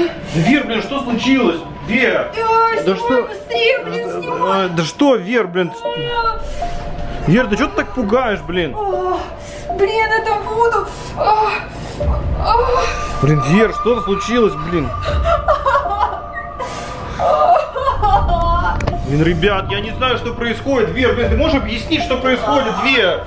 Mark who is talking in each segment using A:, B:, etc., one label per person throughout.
A: Вер, блин, что случилось? Вер!
B: Да что? Быстрее, блин, снимай!
A: Да что, Вер, блин? Вер, ты что ты так пугаешь, блин?
B: Блин, это Вуду!
A: Блин, Вер, что-то случилось, блин. Блин, ребят, я не знаю, что происходит. Вер, блин, ты можешь объяснить, что происходит, Вер?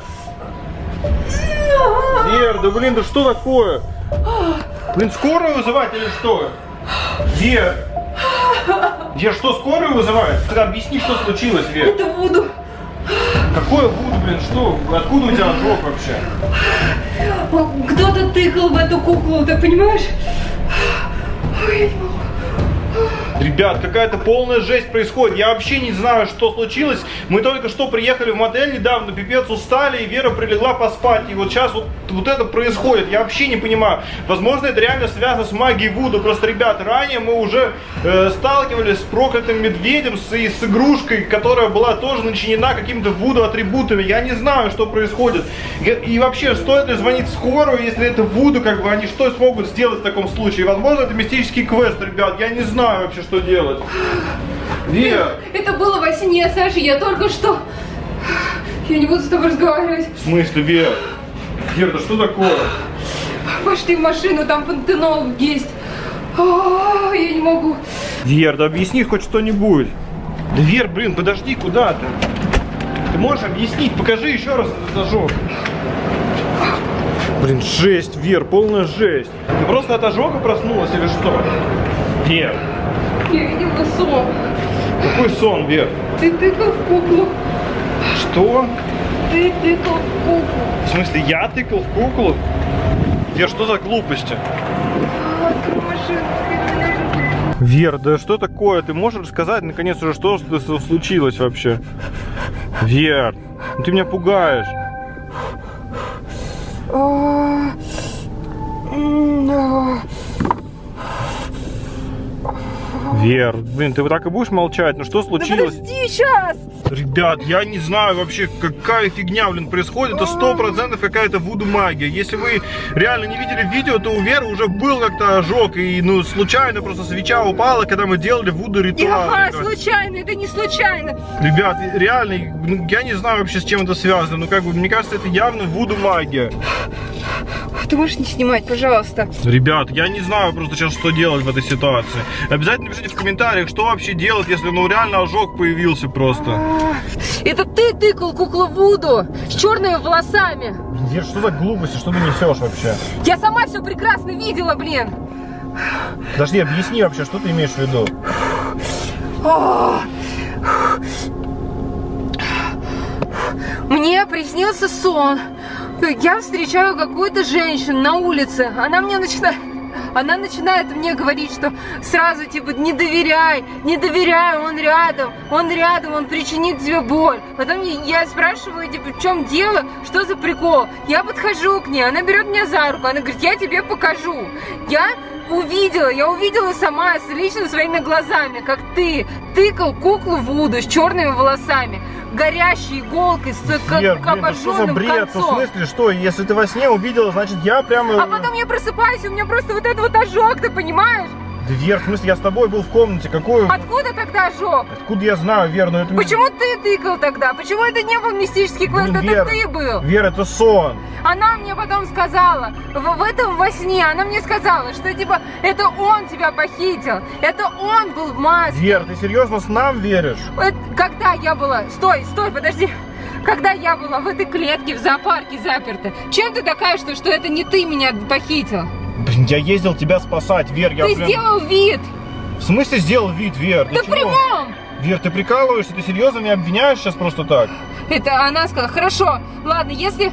A: Вер, да блин, да что такое? Блин, скорую вызывать или что? Вер! Вер, что, скорую вызывают? Объясни, что случилось, Вер.
B: Это Вуду.
A: Какое Вуду, блин, что? Откуда у тебя ожог вообще?
B: Кто-то тыкал в эту куклу, ты понимаешь? Ой, я не могу.
A: Ребят, какая-то полная жесть происходит. Я вообще не знаю, что случилось. Мы только что приехали в мотель недавно, пипец устали, и Вера прилегла поспать. И вот сейчас вот это происходит. Я вообще не понимаю. Возможно, это реально связано с магией Вуду. Просто, ребят, ранее мы уже сталкивались с проклятым медведем, с игрушкой, которая была тоже начинена какими-то Вуду атрибутами. Я не знаю, что происходит. И вообще, стоит ли звонить в скорую, если это Вуду, как бы они что смогут сделать в таком случае? Возможно, это мистический квест, ребят. Я не знаю вообще, что делать. Вера!
B: Это было во сне, Саша, я только что... Я не буду с тобой разговаривать.
A: В смысле, Вера? Вера, да что такое?
B: Пошли в машину, там пантенол есть. Я не могу.
A: Вер, да объясни хоть что-нибудь. Да, Вер, блин, подожди, куда ты? Ты можешь объяснить? Покажи еще раз этот ожог. Блин, жесть, Вер, полная жесть. Ты просто от ожога проснулась или что? Вер.
B: Я видела сон.
A: Какой сон, Вер?
B: Ты тыкал в куклу.
A: Что?
B: Ты тыкал в куклу.
A: В смысле, я тыкал в куклу? Вер, что за глупости?
B: Открой машину.
A: Вер, да что такое? Ты можешь рассказать, наконец, уже, что случилось вообще? Вер, ты меня пугаешь. Вер, блин, ты вот так и будешь молчать? Ну что случилось?
B: Да подожди сейчас!
A: Ребят, я не знаю вообще, какая фигня, блин, происходит. Это 100% какая-то вуду магия. Если вы реально не видели видео, то у Веры уже был как-то ожог. И, ну, случайно просто свеча упала, когда мы делали вуду ритуал.
B: Ага, случайно, это не случайно.
A: Ребят, реально, ну, я не знаю вообще, с чем это связано. Ну, как бы, мне кажется, это явно вуду магия.
B: Ты можешь не снимать, пожалуйста?
A: Ребят, я не знаю просто сейчас, что делать в этой ситуации. Обязательно пишите в комментариях, что вообще делать, если, ну, реально ожог появился просто.
B: Это ты тыкал куклу Вуду с черными волосами.
A: Вер, что за глупости, что ты несешь вообще?
B: Я сама все прекрасно видела, блин.
A: Подожди, объясни вообще, что ты имеешь в виду?
B: Мне приснился сон. Я встречаю какую-то женщину на улице. Она начинает мне говорить, что сразу типа не доверяй, он рядом, он причинит тебе боль. Потом я спрашиваю, типа, в чем дело, что за прикол? Я подхожу к ней, она берет меня за руку, она говорит, я тебе покажу. Я увидела сама лично своими глазами, как ты тыкал куклу Вуду с черными волосами, горящей иголкой с обожженным концом.
A: Ну, в смысле, что? Если ты во сне увидела, значит я прямо...
B: А потом я просыпаюсь, и у меня просто вот этот вот ожог, ты понимаешь?
A: Да, Вер, в смысле, я с тобой был в комнате, какой...
B: Откуда тогда ожог?
A: Откуда я знаю, Вер, но это...
B: Почему ты тыкал тогда? Почему это не был мистический квест, это
A: Вер,
B: ты был?
A: Вер, это сон.
B: Она мне потом сказала, во сне, она мне сказала, что типа, это он тебя похитил, это он был в маске.
A: Вер, ты серьезно с нам веришь?
B: Когда я была... Стой, подожди. Когда я была в этой клетке в зоопарке заперта, чем ты докажешь, что это не ты меня похитил?
A: Блин, я ездил тебя спасать, Вер, я
B: Ты сделал вид.
A: В смысле сделал вид, Вер?
B: Да прямом!
A: Вер, ты прикалываешься? Ты серьезно меня обвиняешь сейчас просто так?
B: Это она сказала, хорошо, ладно, если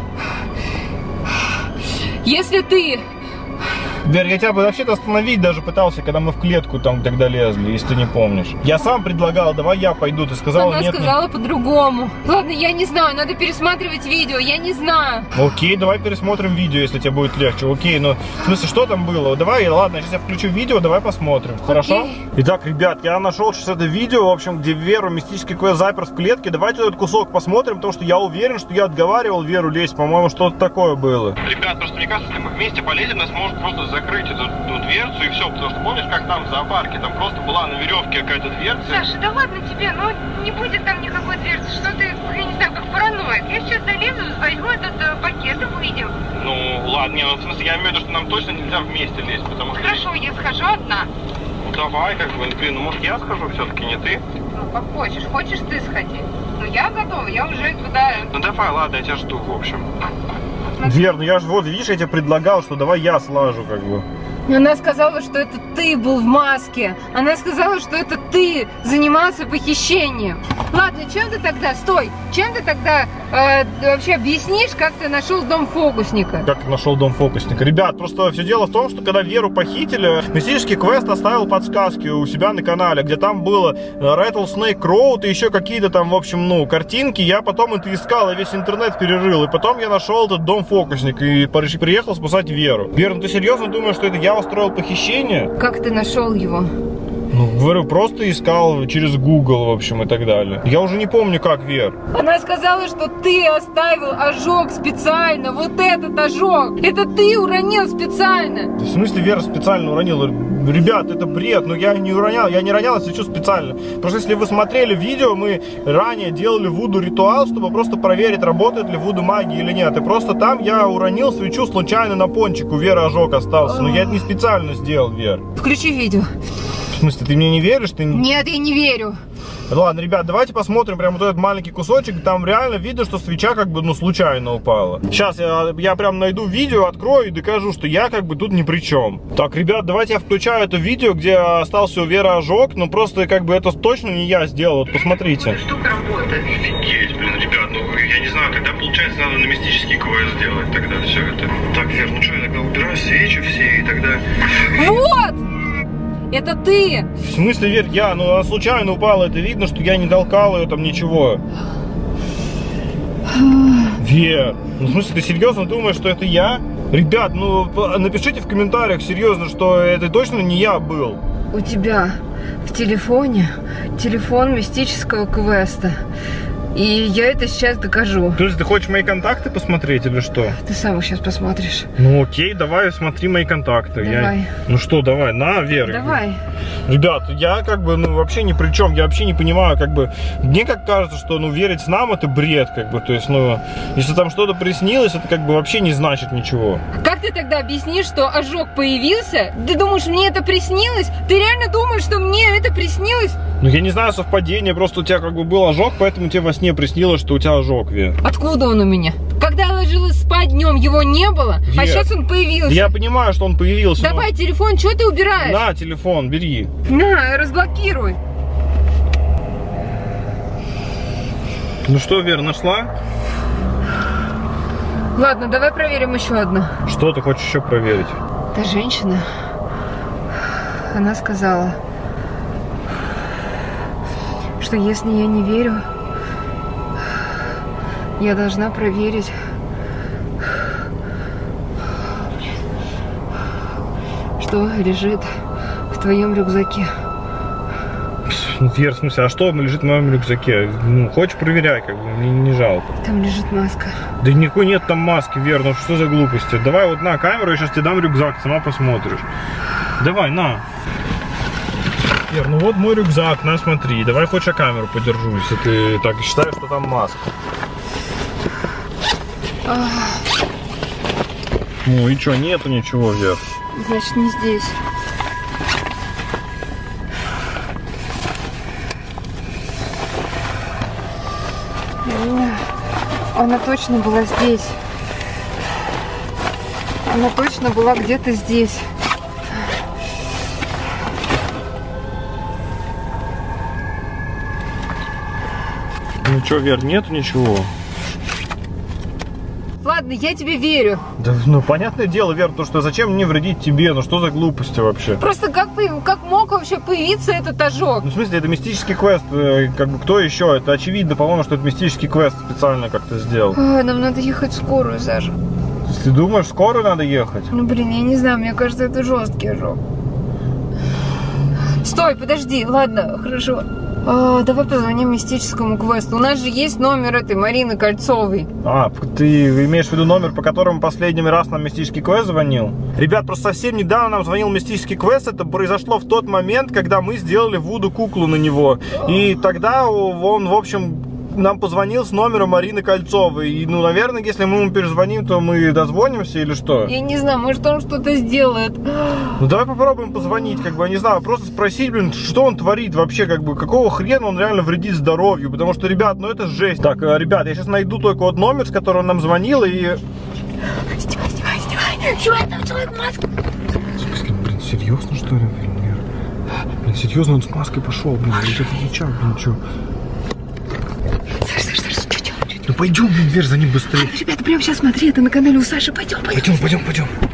B: ты...
A: Вер, я тебя бы вообще-то остановить даже пытался, когда мы в клетку там тогда лезли, если ты не помнишь. Я сам предлагал, давай я пойду, ты сказала нет.
B: Она сказала по-другому. Ладно, я не знаю, надо пересматривать видео, я не знаю.
A: Окей, давай пересмотрим видео, если тебе будет легче. Окей, ну, в смысле, что там было? Давай, ладно, сейчас я включу видео, давай посмотрим, хорошо? Итак, ребят, я нашел сейчас это видео, в общем, где Веру мистический квест запер в клетке. Давайте этот кусок посмотрим, потому что я уверен, что я отговаривал Веру лезть, по-моему, что-то такое было. Ребят, просто мне кажется, если мы вместе полезем, нас может просто закрыть эту дверцу и все, потому что помнишь, как там в зоопарке, там просто была на веревке какая-то дверца.
B: Саша, да ладно тебе, ну не будет там никакой дверцы, что ты, я не знаю, как параноик. Я сейчас залезу, возьму этот пакет и выйдем.
A: Ну ладно, не, ну в смысле, я имею в виду, что нам точно нельзя вместе лезть, потому что...
B: Хорошо, я схожу одна.
A: Ну давай, как бы, блин, ну может я схожу все-таки, не ты?
B: Ну как хочешь, хочешь ты сходи. Ну я готова, я уже туда...
A: Ну давай, ладно, я тебя жду, в общем. Вер, ну я же вот, видишь, я тебе предлагал, что давай я слажу, как бы.
B: Она сказала, что это ты был в маске. Она сказала, что это ты занимался похищением. Ладно, чем ты тогда, стой, чем ты тогда вообще объяснишь, как ты нашел дом фокусника?
A: Как нашел дом фокусника? Ребят, просто все дело в том, что когда Веру похитили, мистический квест оставил подсказки у себя на канале, где там было Rattlesnake Road и еще какие-то там, в общем, ну, картинки. Я потом это искал, и весь интернет перерыл. И потом я нашел этот дом фокусника и приехал спасать Веру. Вера, ну ты серьезно думаешь, что это я устроил похищение?
B: Как ты нашел его?
A: Ну, говорю, просто искал через Google, в общем, и так далее. Я уже не помню, как, Вер.
B: Она сказала, что ты оставил ожог специально. Вот этот ожог. Это ты уронил специально.
A: В смысле, Вера специально уронила? Ребят, это бред. Но я не ронял, если что, специально. Потому что если вы смотрели видео, мы ранее делали вуду-ритуал, чтобы просто проверить, работает ли вуду-магия или нет. И просто там я уронил свечу случайно на пончик. У Веры ожог остался. Но я это не специально сделал, Вер.
B: Включи видео.
A: В смысле, ты мне не веришь?
B: Нет, я не верю.
A: Ладно, ребят, давайте посмотрим прям вот этот маленький кусочек. Там реально видно, что свеча как бы, ну, случайно упала. Сейчас я прям найду видео, открою и докажу, что я как бы тут ни при чем. Так, ребят, давайте я включаю это видео, где остался у Веры ожог. Но просто как бы это точно не я сделал. Вот посмотрите.
B: Штука работает.
A: Офигеть, блин, ребят, ну я не знаю, тогда получается надо на мистический квест сделать тогда все это. Так, Вер, ну что, я тогда убираю свечи все и тогда...
B: Вот! Это ты!
A: В смысле, Вер, ну она случайно упала, это видно, что я не толкал ее там ничего. Вер, ну в смысле, ты серьезно думаешь, что это я? Ребят, ну напишите в комментариях серьезно, что это точно не я был.
B: У тебя в телефоне телефон мистического квеста. И я это сейчас докажу.
A: То есть ты хочешь мои контакты посмотреть или что?
B: Ты сам их сейчас посмотришь.
A: Ну окей, давай смотри мои контакты.
B: Давай.
A: Ну что, давай, на, Вера.
B: Давай.
A: Ребят, я как бы, ну вообще ни при чем, я вообще не понимаю, как бы, мне как кажется, что, ну, верить нам это бред, как бы, то есть, ну, если там что-то приснилось, это как бы вообще не значит ничего.
B: Как ты тогда объяснишь, что ожог появился? Ты думаешь, мне это приснилось? Ты реально думаешь, что мне это приснилось?
A: Ну, я не знаю, совпадение, просто у тебя как бы был ожог, поэтому тебе во сне приснилось, что у тебя ожог, Вер.
B: Откуда он у меня? Когда я ложилась спать днем, его не было,
A: Вер,
B: а сейчас он появился.
A: Я понимаю, что он появился.
B: Давай, телефон, что ты убираешь?
A: На, телефон, бери.
B: На, разблокируй.
A: Ну что, Вер, нашла?
B: Ладно, давай проверим еще одно.
A: Что ты хочешь еще проверить?
B: Та женщина, она сказала, что если я не верю, я должна проверить, что лежит в твоем рюкзаке.
A: Вер, в смысле, а что лежит в моем рюкзаке? Ну, хочешь, проверяй, как бы, мне не жалко.
B: Там лежит маска.
A: Да никакой нет там маски, Вер, ну что за глупости? Давай вот на камеру, я сейчас тебе дам рюкзак, сама посмотришь. Давай, на. Вер, ну вот мой рюкзак, на, смотри. Давай хоть я камеру подержу, если ты так считаешь, что там маска. Ну и что, нету ничего, Вер?
B: Значит, не здесь. Она точно была здесь. Она точно была где-то здесь.
A: Ну что, Вер, нету ничего?
B: Ладно, я тебе верю.
A: Да, ну, понятное дело, Вер, то что зачем мне вредить тебе? Ну, что за глупости вообще?
B: Просто как мог вообще появиться этот ожог?
A: Ну, в смысле, это мистический квест, как бы, кто еще? Это очевидно, по-моему, что это мистический квест специально как-то сделал.
B: Ой, нам надо ехать в скорую, Саша.
A: Ты думаешь, в скорую надо ехать?
B: Ну, блин, я не знаю, мне кажется, это жесткий ожог. Стой, подожди, ладно, хорошо. Давай позвоним мистическому квесту. У нас же есть номер этой Марины Кольцовой.
A: Ты имеешь в виду номер, по которому последний раз нам мистический квест звонил? Ребят, просто совсем недавно нам звонил мистический квест. Это произошло в тот момент, когда мы сделали вуду-куклу на него. И тогда он, в общем, нам позвонил с номера Марины Кольцовой. И, ну, наверное, если мы ему перезвоним, то мы дозвонимся или что?
B: Я не знаю, может, он что-то сделает.
A: Ну, давай попробуем позвонить, как бы, я не знаю, просто спросить, блин, что он творит вообще, как бы, какого хрена он реально вредит здоровью, потому что, ребят, ну это жесть. Так, ребят, я сейчас найду только вот номер, с которого он нам звонил, и...
B: Снимай. Что это? Человек в маске.
A: В смысле, блин, серьезно, что ли, блин? Блин, серьезно, он с маской пошел, блин, это дичак, блин, что?
B: Что?
A: Ну пойдем, блин, вверх за ним быстрее.
B: Ребята, прямо сейчас смотри, это на канале у Саши. Пойдем.
A: Пойдем.